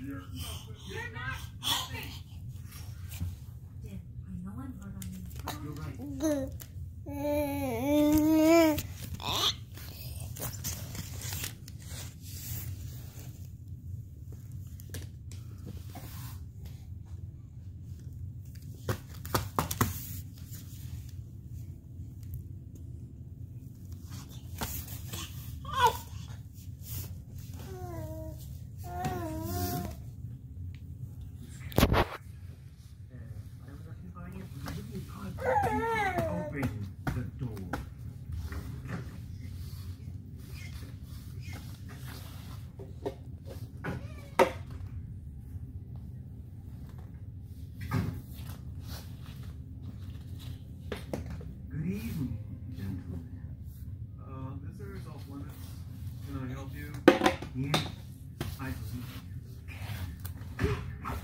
You're not helping. Dad, I know I'm hard on you. You're right. Open the door. Good evening, gentlemen. This area is off limits. Can I help you? Yes, I believe you.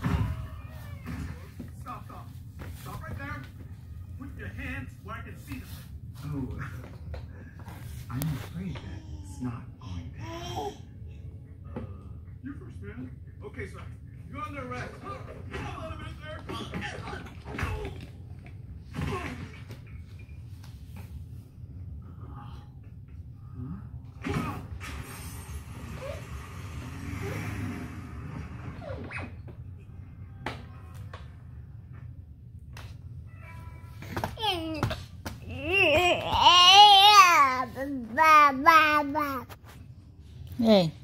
Stop. Stop right there. Put your hands where I can see them. Oh, I'm afraid that's not going to happen. You first, man. Okay, sir. You're under arrest. Hold on a minute there. Hey.